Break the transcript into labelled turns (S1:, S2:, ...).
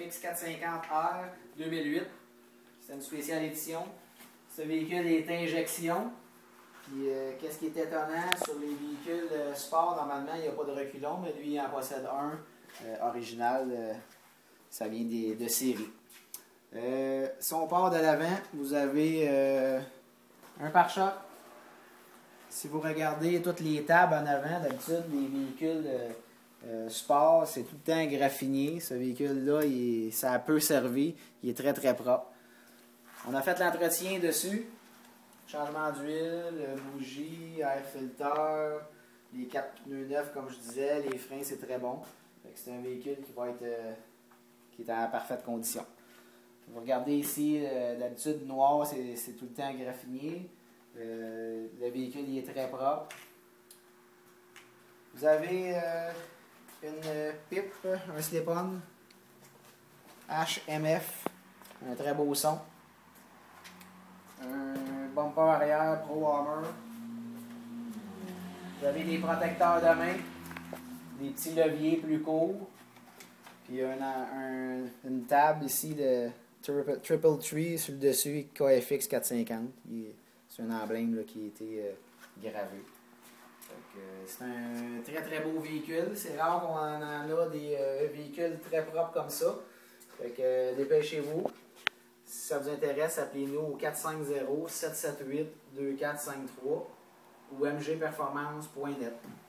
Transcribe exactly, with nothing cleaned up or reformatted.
S1: X quatre cent cinquante R deux mille huit. C'est une spéciale édition. Ce véhicule est injection. Puis, euh, qu'est-ce qui est étonnant, sur les véhicules euh, sport, normalement, il n'y a pas de reculon, mais lui, il en possède un euh, original. Euh, ça vient des, de série. Euh, si on part de l'avant, vous avez euh, un pare-choc. Si vous regardez toutes les tables en avant, d'habitude, les véhicules euh, euh, sport, c'est tout le temps graffiné. Ce véhicule-là, ça a peu servi. Il est très très propre. On a fait l'entretien dessus. Changement d'huile, bougie, air filter, les quatre pneus neufs comme je disais, les freins c'est très bon. C'est un véhicule qui va être euh, qui est en parfaite condition. Vous regardez ici, euh, d'habitude noir c'est tout le temps graffiné. Euh, le véhicule il est très propre. Vous avez euh, une pipe, un slip-on H M F, un très beau son. Un bumper arrière Pro Armor. Vous avez des protecteurs de main, des petits leviers plus courts, puis un, un, une table ici de Triple, triple Tree sur le dessus, K F X quatre cent cinquante. C'est un emblème là, qui a été euh, gravé. C'est un très très beau véhicule. C'est rare qu'on en a des euh, véhicules très propres comme ça. Fait que euh, dépêchez-vous. Si ça vous intéresse, appelez-nous au quatre cinq zéro, sept sept huit, deux quatre cinq trois ou m g performance point net.